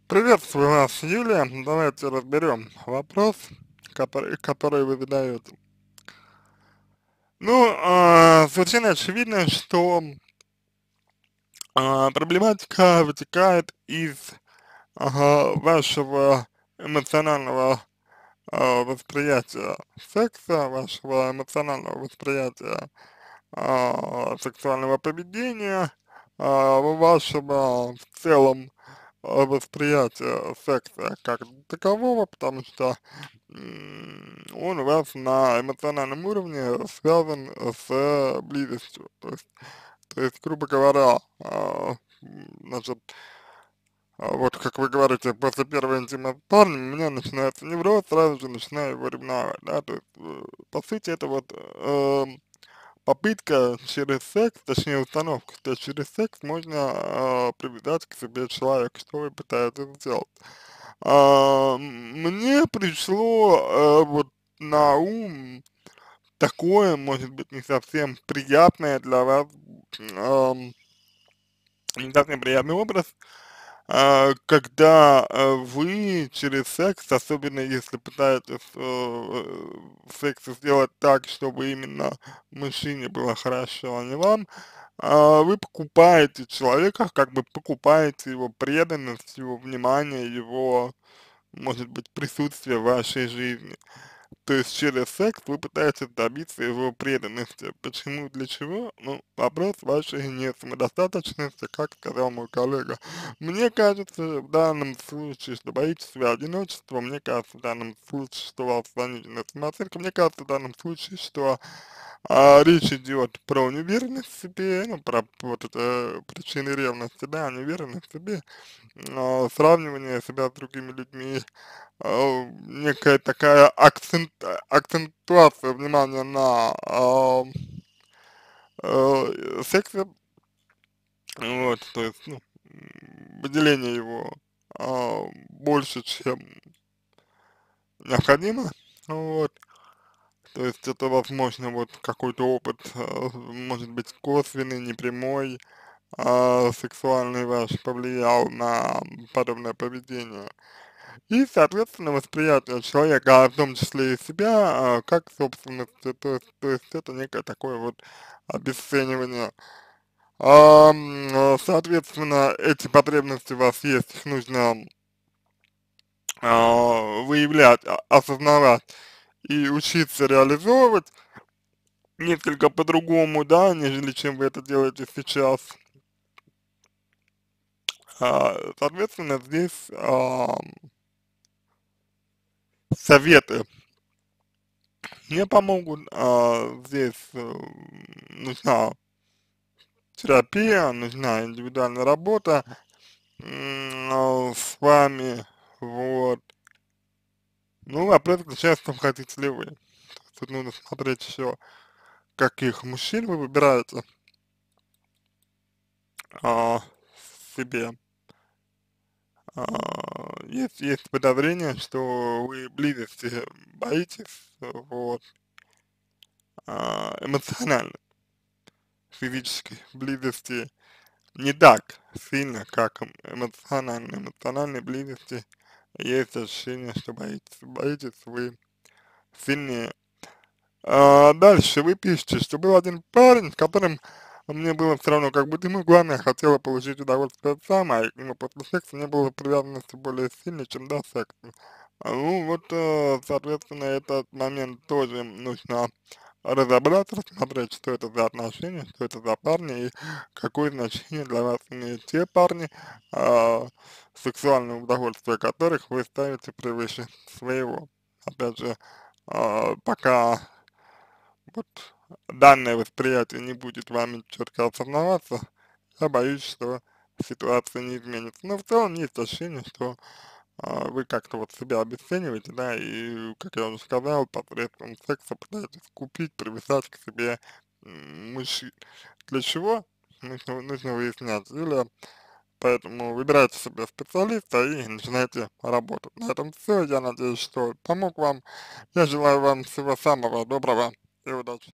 Приветствую вас, Юлия. Давайте разберем вопрос, который вы задаете. Ну, совершенно очевидно, что проблематика вытекает из вашего эмоционального восприятия секса, вашего эмоционального восприятия сексуального поведения, вашего в целом восприятия секса как такового, потому что он у вас на эмоциональном уровне связан с близостью. То есть, грубо говоря, значит, вот как вы говорите, после первого интима с парнем у меня начинается невроз, сразу же начинаю его ревновать, да, то есть, по сути, это вот попытка через секс, точнее установка, что через секс можно привязать к себе человека, что вы пытаетесь сделать. Мне пришло вот на ум такое, может быть, не совсем приятное для вас, ам, не совсем приятный образ, когда вы через секс, особенно если пытаетесь в сексе сделать так, чтобы именно мужчине было хорошо, а не вам, вы покупаете человека, как бы покупаете его преданность, его внимание, его, может быть, присутствие в вашей жизни. То есть через секс вы пытаетесь добиться его преданности. Почему, для чего? Ну, вопрос вашей не самодостаточности, как сказал мой коллега. Мне кажется, в данном случае, что боитесь вы одиночества, мне кажется, в данном случае, что у вас сомнительная самооценка, мне кажется, в данном случае, что речь идет про неуверенность в себе, ну, про вот это причины ревности, да, неуверенность в себе, сравнивание себя с другими людьми, некая такая акцентуация внимания на сексе, вот, то есть, ну, выделение его больше, чем необходимо, вот, то есть это, возможно, вот какой-то опыт, может быть, косвенный, непрямой, сексуальный ваш повлиял на подобное поведение. И, соответственно, восприятие человека, в том числе и себя, как собственности, то есть это некое такое вот обесценивание. Соответственно, эти потребности у вас есть, их нужно выявлять, осознавать и учиться реализовывать несколько по-другому, да, нежели чем вы это делаете сейчас. Соответственно, здесь советы мне помогут, здесь нужна терапия, нужна индивидуальная работа с вами, вот. Ну, вопрос заключается в том, хотите ли вы. Тут нужно смотреть еще, каких мужчин вы выбираете себе. Есть подозрение, что вы близости боитесь, вот, эмоционально, физической близости не так сильно, как эмоциональной близости есть ощущение, что боитесь вы сильнее. Дальше вы пишете, что был один парень, с которым мне было все равно, как будто ему главное хотела получить удовольствие сам, а ему после секса не было привязанности более сильной, чем до секса. Ну вот, соответственно, этот момент тоже нужно разобраться, рассмотреть, что это за отношения, что это за парни и какое значение для вас имеют те парни, а, сексуальное удовольствие которых вы ставите превыше своего. Опять же, пока вот данное восприятие не будет вами четко осознаваться, я боюсь, что ситуация не изменится. Но в целом есть ощущение, что вы как-то вот себя обесцениваете, да, и, как я уже сказал, посредством секса пытаетесь купить, привязать к себе мужчин. Для чего? Нужно выяснять. Или поэтому выбирайте себе специалиста и начинайте работать. На этом все. Я надеюсь, что помог вам. Я желаю вам всего самого доброго и удачи.